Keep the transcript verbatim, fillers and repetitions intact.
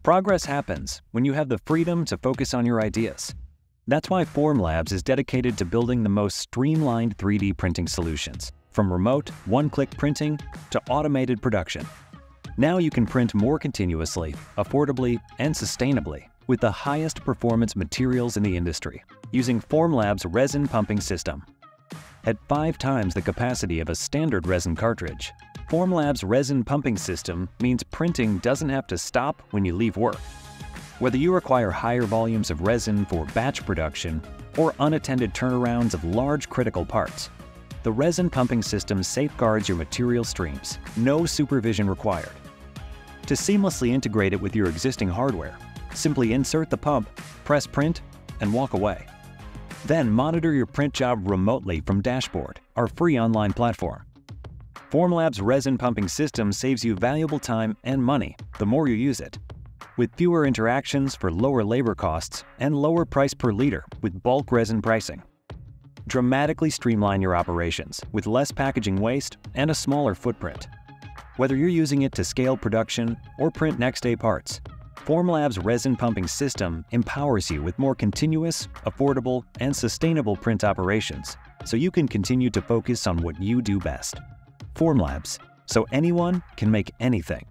Progress happens when you have the freedom to focus on your ideas. That's why Formlabs is dedicated to building the most streamlined three D printing solutions, from remote, one-click printing to automated production. Now you can print more continuously, affordably, and sustainably with the highest performance materials in the industry, using Formlabs Resin Pumping System. At five times the capacity of a standard resin cartridge, Formlabs Resin Pumping System means printing doesn't have to stop when you leave work. Whether you require higher volumes of resin for batch production or unattended turnarounds of large critical parts, the Resin Pumping System safeguards your material streams, no supervision required. To seamlessly integrate it with your existing hardware, simply insert the pump, press print, and walk away. Then monitor your print job remotely from Dashboard, our free online platform. Formlabs Resin Pumping System saves you valuable time and money the more you use it, with fewer interactions for lower labor costs and lower price per liter with bulk resin pricing. Dramatically streamline your operations with less packaging waste and a smaller footprint. Whether you're using it to scale production or print next-day parts, Formlabs Resin Pumping System empowers you with more continuous, affordable, and sustainable print operations, so you can continue to focus on what you do best. Formlabs, so anyone can make anything.